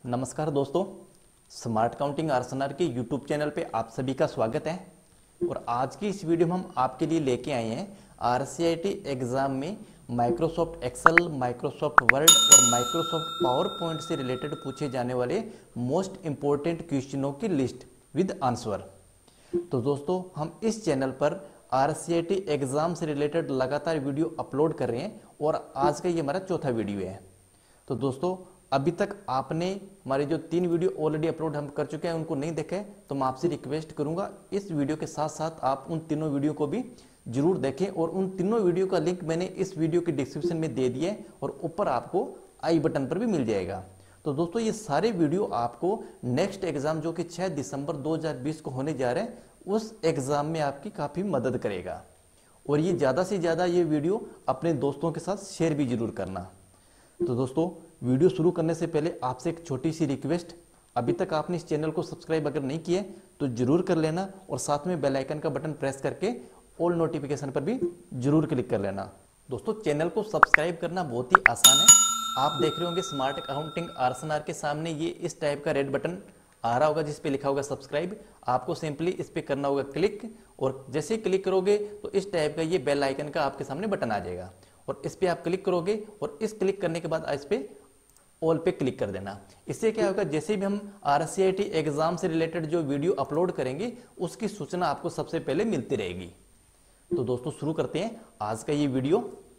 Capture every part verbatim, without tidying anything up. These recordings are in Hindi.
नमस्कार दोस्तों, स्मार्ट काउंटिंग आरएसएनआर के यूट्यूब चैनल पे आप सभी का स्वागत है। और आज की इस वीडियो में हम आपके लिए लेके आए हैं आरसीआईटी एग्जाम में माइक्रोसॉफ्ट एक्सेल, माइक्रोसॉफ्ट वर्ड और माइक्रोसॉफ्ट पावर पॉइंट से रिलेटेड पूछे जाने वाले मोस्ट इंपॉर्टेंट क्वेश्चनों की लिस्ट विद आंसर। तो दोस्तों, हम इस चैनल पर आरसीआईटी एग्जाम से रिलेटेड लगातार वीडियो अपलोड कर रहे हैं और आज का ये हमारा चौथा वीडियो है। तो दोस्तों, अभी तक आपने हमारे जो तीन वीडियो ऑलरेडी अपलोड हम कर चुके हैं उनको नहीं देखे, तो मैं आपसे रिक्वेस्ट करूंगा इस वीडियो के साथ साथ आप उन तीनों वीडियो को भी जरूर देखें। और उन तीनों वीडियो का लिंक मैंने इस वीडियो के डिस्क्रिप्शन में दे दिया है और ऊपर आपको आई बटन पर भी मिल जाएगा। तो दोस्तों, ये सारे वीडियो आपको नेक्स्ट एग्जाम जो कि छह दिसंबर दो हजार बीस को होने जा रहे हैं उस एग्जाम में आपकी काफी मदद करेगा। और ये ज्यादा से ज्यादा ये वीडियो अपने दोस्तों के साथ शेयर भी जरूर करना। तो दोस्तों, वीडियो शुरू करने से पहले आपसे एक छोटी सी रिक्वेस्ट, अभी तक आपने इस चैनल को सब्सक्राइब अगर नहीं किया तो जरूर कर लेना और साथ में बेल आइकन का बटन प्रेस करके ऑल नोटिफिकेशन पर भी जरूर क्लिक कर लेना। दोस्तों, चैनल को सब्सक्राइब करना बहुत ही आसान है। आप देख रहे होंगे स्मार्ट अकाउंटिंग आरएसएनआर के सामने ये इस टाइप का रेड बटन आ रहा होगा जिस पे लिखा होगा सब्सक्राइब। आपको सिंपली इस पे करना होगा क्लिक, और जैसे ही क्लिक करोगे तो इस टाइप का ये बेल आइकन का आपके सामने बटन आ जाएगा और इस पे आप क्लिक करोगे और इस क्लिक करने के बाद इस पे ऑल पे क्लिक कर देना। इससे क्या होगा, जैसे भी हम आरसीआईटी एग्जाम से रिलेटेड जो वीडियो अपलोड करेंगे उसकी सूचना आपको सबसे पहले मिलती रहेगी। तो दोस्तों, शुरू करते हैं आज का ये वीडियो।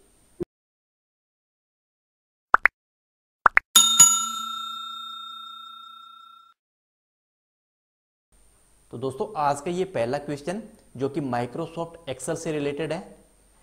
तो दोस्तों, आज का ये पहला क्वेश्चन जो कि माइक्रोसॉफ्ट एक्सेल से रिलेटेड है।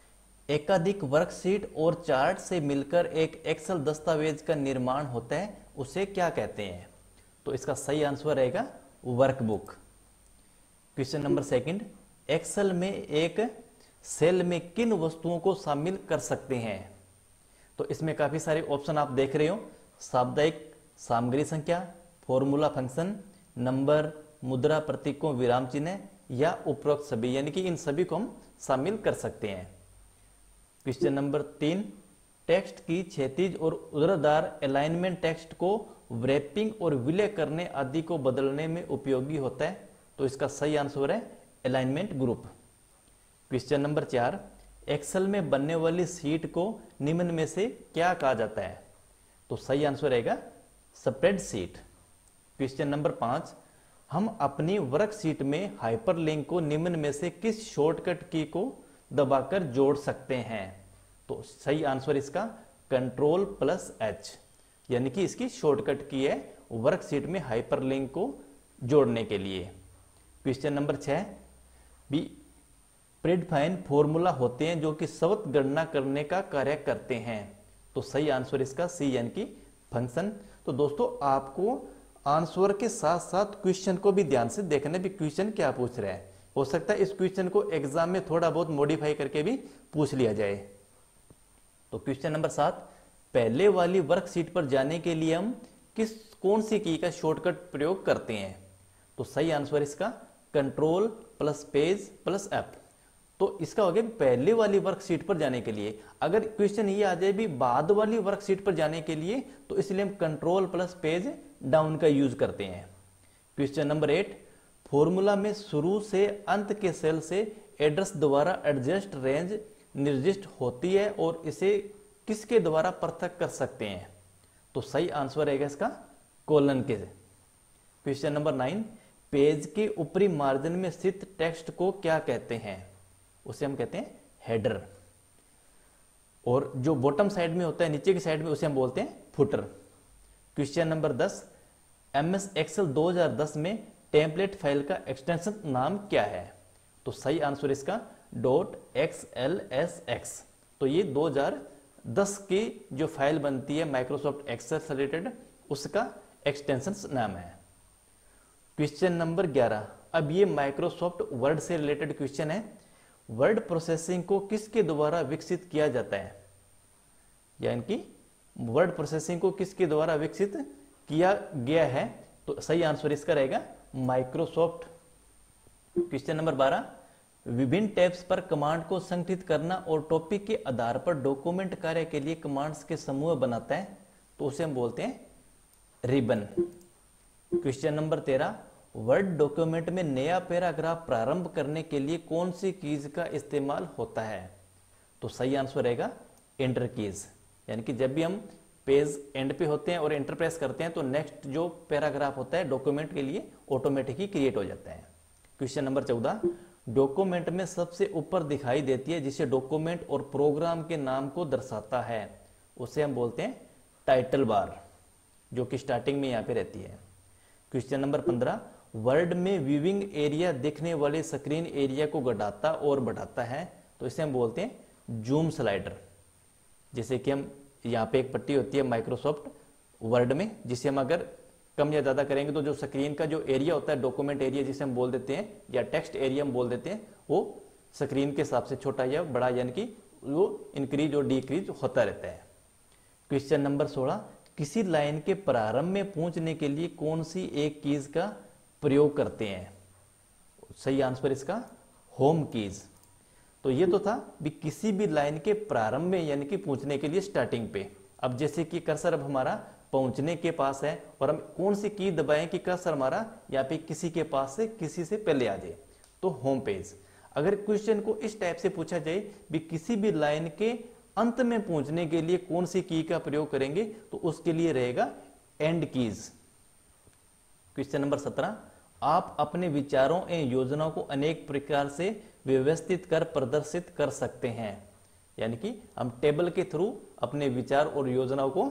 एकाधिक वर्कशीट और चार्ट से मिलकर एक एक्सेल दस्तावेज का निर्माण होता है, उसे क्या कहते हैं? तो इसका सही आंसर रहेगा workbook. Question number second, Excel में एक सेल में किन वस्तुओं को शामिल कर सकते हैं? तो इसमें काफी सारे ऑप्शन आप देख रहे हो, साप्ताहिक सामग्री संख्या, फॉर्मूला फंक्शन, नंबर, मुद्रा, प्रतीकों, विराम चिन्ह या उपरोक्त सभी, यानी कि इन सभी को हम शामिल कर सकते हैं। क्वेश्चन नंबर तीन, टेक्स्ट की क्षैतिज और ऊर्ध्वाधर अलाइनमेंट टेक्स्ट को व्रैपिंग और विलय करने आदि को बदलने में उपयोगी होता है, तो इसका सही आंसर है अलाइनमेंट ग्रुप। क्वेश्चन नंबर चार, एक्सेल में बनने वाली सीट को निम्न में से क्या कहा जाता है? तो सही आंसर रहेगा स्प्रेडशीट। क्वेश्चन नंबर पांच, हम अपनी वर्कशीट में हाइपरलिंक को निम्न में से किस शॉर्टकट की को दबाकर जोड़ सकते हैं? तो सही आंसर इसका कंट्रोल प्लस एच, यानी कि इसकी शॉर्टकट की है वर्कशीट में हाइपरलिंक को जोड़ने के लिए। क्वेश्चन नंबर छह, बी प्रीडिफाइन फॉर्मूला होते हैं जो कि स्वत गणना करने का कार्य करते हैं, तो सही आंसर इसका सी, यानी कि फंक्शन। तो दोस्तों, आपको आंसर के साथ साथ क्वेश्चन को भी ध्यान से देखना भी क्वेश्चन क्या पूछ रहा है। हो सकता है इस क्वेश्चन को एग्जाम में थोड़ा बहुत मॉडिफाई करके भी पूछ लिया जाए। तो क्वेश्चन नंबर सात, पहले वाली वर्कशीट पर जाने के लिए हम किस कौन सी की का शॉर्टकट प्रयोग करते हैं? तो सही आंसर इसका control plus page plus F. तो इसका हो गया पहले वाली वर्कशीट पर जाने के लिए। अगर क्वेश्चन ये आ जाए भी बाद वाली वर्कशीट पर जाने के लिए, तो इसलिए हम कंट्रोल प्लस पेज डाउन का यूज करते हैं। क्वेश्चन नंबर एट, फॉर्मूला में शुरू से अंत के सेल से एड्रेस द्वारा एडजस्ट रेंज निर्दिष्ट होती है और इसे किसके द्वारा पृथक कर सकते हैं? तो सही आंसर रहेगा इसका कोलन के। क्वेश्चन नंबर नाइन, पेज के ऊपरी मार्जिन में स्थित टेक्स्ट को क्या कहते हैं? उसे हम कहते हैं हेडर, और जो बॉटम साइड में होता है, नीचे की साइड में, उसे हम बोलते हैं फुटर। क्वेश्चन नंबर दस, एमएस एक्सेल दो हज़ार दस में टेम्पलेट फाइल का एक्सटेंशन नाम क्या है? तो सही आंसर इसका dot X L S X. तो ये दो हज़ार दस की जो फाइल बनती है माइक्रोसॉफ्ट एक्सेल से रिलेटेड, उसका एक्सटेंशन नाम है। क्वेश्चन नंबर ग्यारह, अब ये माइक्रोसॉफ्ट वर्ड से रिलेटेड क्वेश्चन है। वर्ड प्रोसेसिंग को किसके द्वारा विकसित किया जाता है? यानी कि वर्ड प्रोसेसिंग को किसके द्वारा विकसित किया गया है? तो सही आंसर इसका रहेगा माइक्रोसॉफ्ट। क्वेश्चन नंबर बारह, विभिन्न टैब्स पर कमांड को संगठित करना और टॉपिक के आधार पर डॉक्यूमेंट कार्य के लिए कमांड्स के समूह बनाता है, तो उसे हम बोलते हैं रिबन। क्वेश्चन नंबर तेरह, वर्ड डॉक्यूमेंट में नया पैराग्राफ प्रारंभ करने के लिए कौन सी कीज का इस्तेमाल होता है? तो सही आंसर रहेगा एंटर कीज। यानी कि जब भी हम पेज एंड पे होते हैं और एंटर प्रेस करते हैं तो नेक्स्ट जो पैराग्राफ होता है डॉक्यूमेंट के लिए ऑटोमेटिक ही क्रिएट हो जाता है। क्वेश्चन नंबर चौदह, डॉक्यूमेंट में सबसे ऊपर दिखाई देती है जिसे डॉक्यूमेंट और प्रोग्राम के नाम को दर्शाता है, उसे हम बोलते हैं टाइटल बार, जो कि स्टार्टिंग में यहाँ पे रहती है। क्वेश्चन नंबर पंद्रह, वर्ड में व्यूइंग एरिया देखने वाले स्क्रीन एरिया को घटाता और बढ़ाता है, तो इसे हम बोलते हैं जूम स्लाइडर। जैसे कि हम यहाँ पे एक पट्टी होती है माइक्रोसॉफ्ट वर्ड में, जिसे हम अगर कम या ज्यादा करेंगे तो जो स्क्रीन का जो एरिया होता है डॉक्यूमेंट एरिया जिसे हम बोल देते हैं या टेक्स्ट एरिया हम बोल देते हैं, वो स्क्रीन के हिसाब से छोटा या बड़ा यानी कि वो इंक्रीज और डिक्रीज होता रहता है। क्वेश्चन नंबर सोलह, किसी लाइन के प्रारंभ में पहुंचने के लिए कौन सी एक कीज का प्रयोग करते हैं? सही आंसर इसका होम कीज। तो ये तो था भी किसी भी लाइन के प्रारंभ में यानी कि पहुंचने के लिए स्टार्टिंग पे। अब जैसे कि कर्सर अब हमारा पहुंचने के पास है और हम कौन सी की दबाएं कि कर्सर हमारा यहाँ पे किसी के पास से किसी से पहले आ जाए, तो होम पेज। अगर क्वेश्चन को इस टाइप से पूछा जाए भी किसी भी लाइन के अंत में पहुंचने के लिए कौन सी की का प्रयोग करेंगे, तो उसके लिए रहेगा एंड कीज। क्वेश्चन नंबर सत्रह, आप अपने विचारों एवं योजनाओं को अनेक प्रकार से व्यवस्थित कर प्रदर्शित कर सकते हैं। यानी कि हम टेबल के थ्रू अपने विचार और योजनाओं को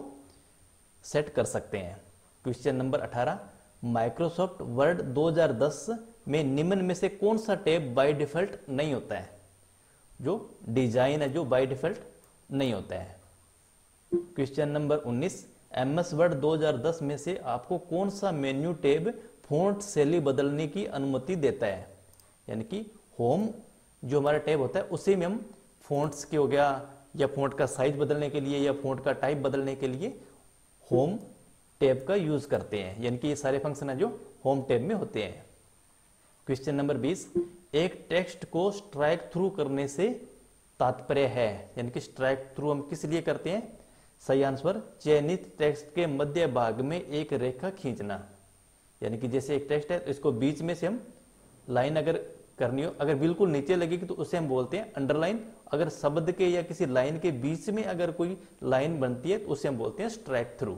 सेट कर सकते हैं। क्वेश्चन नंबर अठारह, माइक्रोसॉफ्ट वर्ड दो हज़ार दस में निम्न में से कौन सा टैब बाय डिफॉल्ट नहीं होता है? जो डिजाइन है जो बाय डिफॉल्ट नहीं होता है। क्वेश्चन नंबर उन्नीस, एमएस वर्ड दो हज़ार दस में से आपको कौन सा मेन्यू टैब फॉन्ट शैली बदलने की अनुमति देता है? यानी कि होम जो हमारा टैब होता है उसी में हम फॉन्ट्स के हो गया या फॉन्ट का साइज बदलने के लिए या फॉन्ट का टाइप बदलने के लिए होम टैब का यूज करते हैं। यानी कि ये सारे फंक्शन है जो होम टैब में होते हैं। क्वेश्चन नंबर बीस, एक टेक्स्ट को स्ट्राइक थ्रू करने से तात्पर्य है? यानी कि स्ट्राइक थ्रू हम किस लिए करते हैं? सही आंसर चयनित टेक्स्ट के मध्य भाग में एक रेखा खींचना। यानी कि जैसे एक टेक्स्ट है तो इसको बीच में से हम लाइन अगर करनी हो, अगर बिल्कुल नीचे लगेगी तो उसे हम बोलते हैं अंडरलाइन। अगर शब्द के या किसी लाइन के बीच में अगर कोई लाइन बनती है तो उसे हम बोलते हैं स्ट्राइक थ्रू।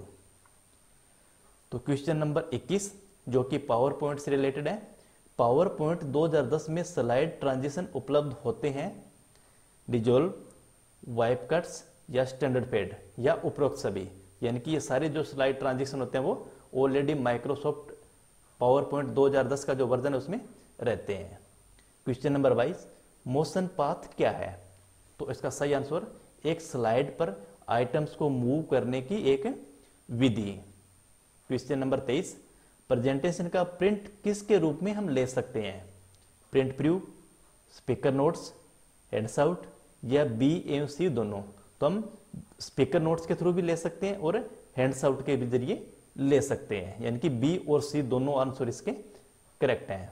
तो क्वेश्चन नंबर इक्कीस जो कि पावर पॉइंट से रिलेटेड है, पावर पॉइंट दो हज़ार दस में स्लाइड ट्रांजिशन उपलब्ध होते हैं? डिजोल्व, वाइप कट्स या स्टैंडर्ड फेड या उपरोक्त सभी। यानी कि ये सारे जो स्लाइड ट्रांजिशन होते हैं वो ऑलरेडी माइक्रोसॉफ्ट पावर पॉइंट दो हज़ार दस का जो वर्जन है उसमें रहते हैं। क्वेश्चन नंबर बाईस, मोशन पाथ क्या है? तो इसका सही आंसर एक स्लाइड पर आइटम्स को मूव करने की एक विधि। क्वेश्चन नंबर तेईस, प्रेजेंटेशन का प्रिंट किसके रूप में हम ले सकते हैं? Print preview, speaker notes, handouts या बी एवं सी दोनों? तो हम स्पीकर नोट्स के थ्रू भी ले सकते हैं और हैंड्सआउट के भी जरिए ले सकते हैं। यानी कि बी और सी दोनों आंसर इसके करेक्ट हैं।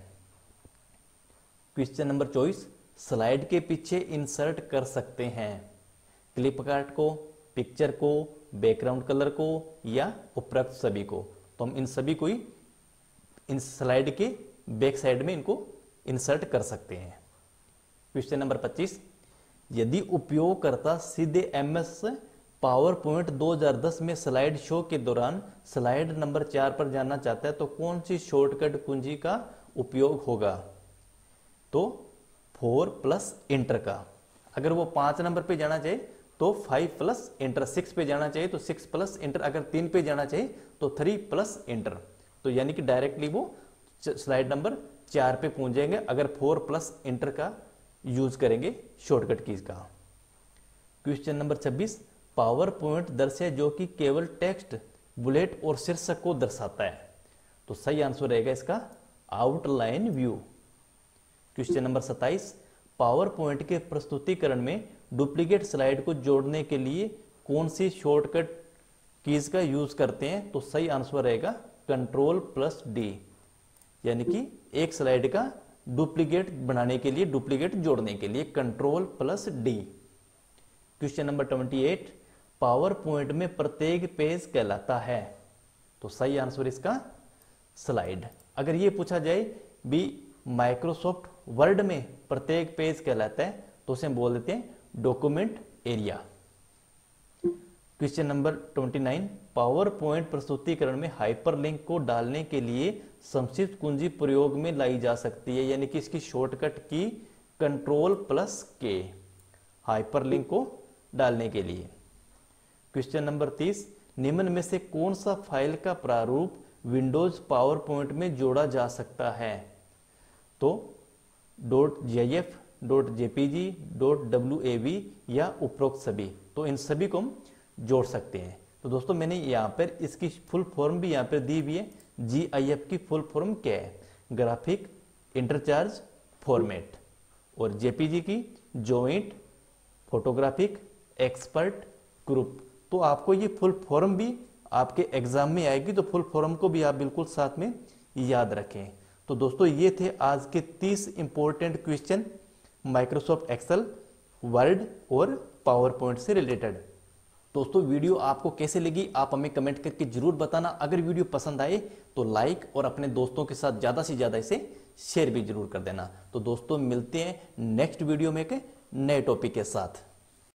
क्वेश्चन नंबर चौबीस, स्लाइड के पीछे इंसर्ट कर सकते हैं क्लिप कार्ट को, पिक्चर को, बैकग्राउंड कलर को या उपरोक्त सभी को? तो हम इन सभी को ही इन स्लाइड के बैक साइड में इनको इंसर्ट कर सकते हैं। क्वेश्चन नंबर पच्चीस, यदि उपयोगकर्ता सीधे एमएस पावर पॉइंट दो हज़ार दस में स्लाइड शो के दौरान स्लाइड नंबर चार पर जाना चाहता है तो कौन सी शॉर्टकट कुंजी का उपयोग होगा? तो फोर प्लस इंटर का। अगर वो पांच नंबर पे जाना चाहिए तो फाइव प्लस इंटर, सिक्स पे जाना चाहिए तो सिक्स प्लस इंटर, अगर तीन पे जाना चाहिए तो थ्री प्लस इंटर। तो यानी कि डायरेक्टली वो स्लाइड नंबर चार पे पहुंच जाएंगे अगर फोर प्लस इंटर का यूज करेंगे शॉर्टकट कीज का। क्वेश्चन नंबर छब्बीस, पावर पॉइंट दृश्य जो कि केवल टेक्स्ट, बुलेट और शीर्षक को दर्शाता है? तो सही आंसर रहेगा इसका आउटलाइन व्यू। क्वेश्चन नंबर सत्ताईस, पावर पॉइंट के प्रस्तुतिकरण में डुप्लीकेट स्लाइड को जोड़ने के लिए कौन सी शॉर्टकट कीज का यूज करते हैं? तो सही आंसर रहेगा कंट्रोल प्लस डी। यानी कि एक स्लाइड का डुप्लीकेट बनाने के लिए, डुप्लीकेट जोड़ने के लिए control plus D. Question number अट्ठाईस, पावर पॉइंट में प्रत्येक पेज कहलाता है? तो सही आंसर इसका स्लाइड। अगर ये पूछा जाए भी माइक्रोसॉफ्ट वर्ड में प्रत्येक पेज कहलाता है तो उसे हम बोल देते हैं डॉक्यूमेंट एरिया। क्वेश्चन नंबर उनतीस, पावर पॉइंट प्रस्तुतिकरण में हाइपरलिंक को डालने के लिए संक्षिप्त कुंजी प्रयोग में लाई जा सकती है, यानी कि इसकी शॉर्टकट की कंट्रोल प्लस के, हाइपरलिंक को डालने के लिए। क्वेश्चन नंबर तीस, निम्न में से कौन सा फाइल का प्रारूप विंडोज पावर पॉइंट में जोड़ा जा सकता है? तो dot G I F, dot JPG, dot W A V या उपरोक्त सभी, तो इन सभी को हम जोड़ सकते हैं। तो दोस्तों मैंने यहाँ पर इसकी फुल फॉर्म भी यहाँ पर दी हुई है। जी आई एफ की फुल फॉर्म क्या है? Graphic interchange format. और जेपीजी की जॉइंट फोटोग्राफिक एक्सपर्ट ग्रुप। तो आपको ये फुल फॉर्म भी आपके एग्जाम में आएगी, तो फुल फॉर्म को भी आप बिल्कुल साथ में याद रखें। तो दोस्तों ये थे आज के तीस important question Microsoft Excel, Word और पावर पॉइंट से रिलेटेड। दोस्तों वीडियो आपको कैसे लगी आप हमें कमेंट करके जरूर बताना। अगर वीडियो पसंद आए तो लाइक और अपने दोस्तों के साथ ज्यादा से ज्यादा इसे शेयर भी जरूर कर देना। तो दोस्तों मिलते हैं नेक्स्ट वीडियो में एक नए टॉपिक के साथ।